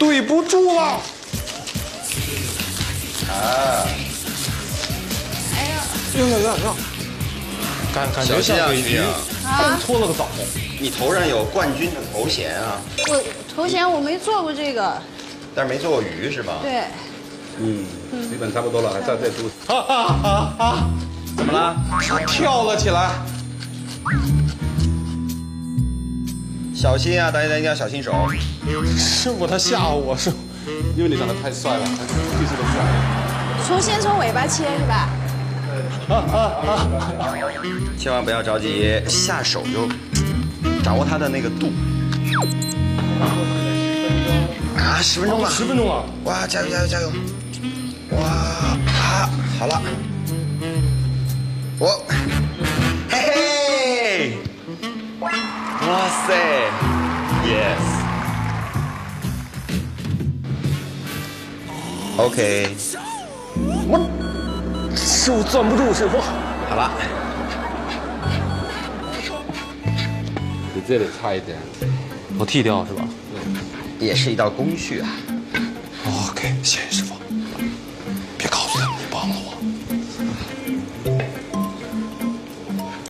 对不住了。 啊！ 哎呀， 哟，感觉像给鱼刚搓了个澡。 你头上有冠军的头衔啊？ 我头衔我没做过这个。 但是没做过鱼是吧？ 对。 基本差不多了，再煮。 怎么了？跳了起来。 小心啊！大家一定要小心手。 师傅他吓唬我，是因为你长得太帅了，技术都帅。 先从尾巴切是吧？ 千万不要着急，下手就掌握它的那个度。啊，10分钟了 ，10分钟了！ 哇，加油！哇啊，好了，嘿嘿，哇塞 ，yes，OK， 师傅攥不住，师傅。 好了， 比这里差一点， 我剃掉是吧？ 也是一道工序啊。 OK，谢谢师傅。